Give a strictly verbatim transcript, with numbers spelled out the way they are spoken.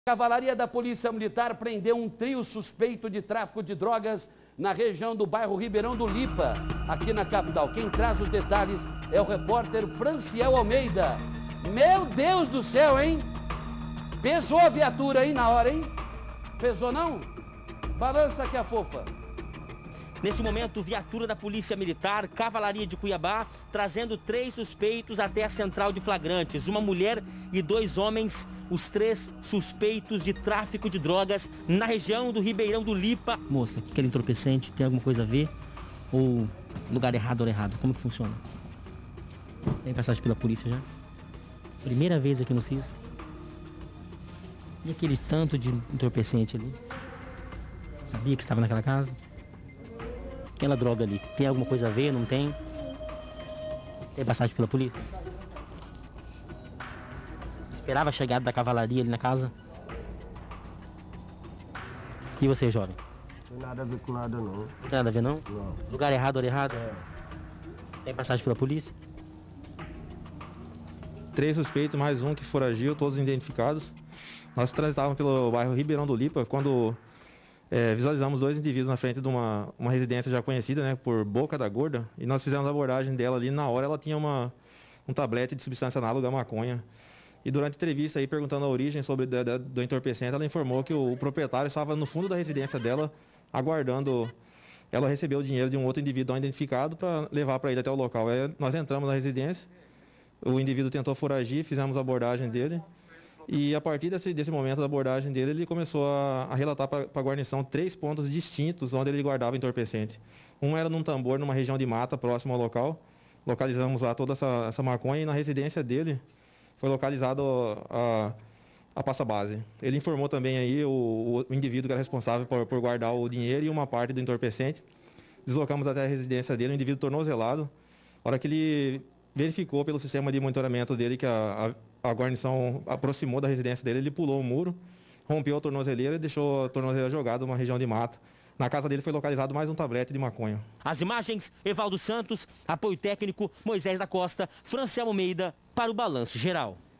A Cavalaria da Polícia Militar prendeu um trio suspeito de tráfico de drogas na região do bairro Ribeirão do Lipa, aqui na capital. Quem traz os detalhes é o repórter Franciel Almeida. Meu Deus do céu, hein? Pesou a viatura, hein, na hora, hein? Pesou, não? Balança aqui a fofa. Neste momento, viatura da Polícia Militar, Cavalaria de Cuiabá, trazendo três suspeitos até a central de flagrantes. Uma mulher e dois homens, os três suspeitos de tráfico de drogas na região do Ribeirão do Lipa. Moça, aquele entorpecente tem alguma coisa a ver? Ou lugar errado ou errado? Como que funciona? Tem passagem pela polícia já? Primeira vez aqui no C I S? E aquele tanto de entorpecente ali? Sabia que estava naquela casa? Aquela droga ali, tem alguma coisa a ver, não tem? Tem passagem pela polícia? Esperava a chegada da cavalaria ali na casa? E você, jovem? Não tem nada a ver com nada, não. Não tem nada a ver, não? Não. Lugar errado, hora errada? É. Tem passagem pela polícia? Três suspeitos, mais um que foragiu, todos identificados. Nós transitávamos pelo bairro Ribeirão do Lipa quando é, visualizamos dois indivíduos na frente de uma, uma residência já conhecida, né, por Boca da Gorda, e nós fizemos a abordagem dela ali. Na hora ela tinha uma, um tablete de substância análoga à maconha. E durante a entrevista, aí, perguntando a origem sobre da, da, do entorpecente, ela informou que o, o proprietário estava no fundo da residência dela, aguardando. Ela recebeu o dinheiro de um outro indivíduo não identificado para levar para ele até o local. Aí, nós entramos na residência, o indivíduo tentou foragir, fizemos a abordagem dele. E a partir desse, desse momento da abordagem dele, ele começou a, a relatar para a guarnição três pontos distintos onde ele guardava entorpecente. Um era num tambor, numa região de mata, próximo ao local. Localizamos lá toda essa, essa maconha e na residência dele foi localizado a, a passa-base. Ele informou também aí o, o indivíduo que era responsável por, por guardar o dinheiro e uma parte do entorpecente. Deslocamos até a residência dele, o indivíduo tornozelado. A hora que ele verificou pelo sistema de monitoramento dele que a, a, a guarnição aproximou da residência dele, ele pulou o muro, rompeu a tornozeleira e deixou a tornozeleira jogada numa região de mata. Na casa dele foi localizado mais um tablete de maconha. As imagens, Evaldo Santos, apoio técnico, Moisés da Costa, Franciel Almeida, para o Balanço Geral.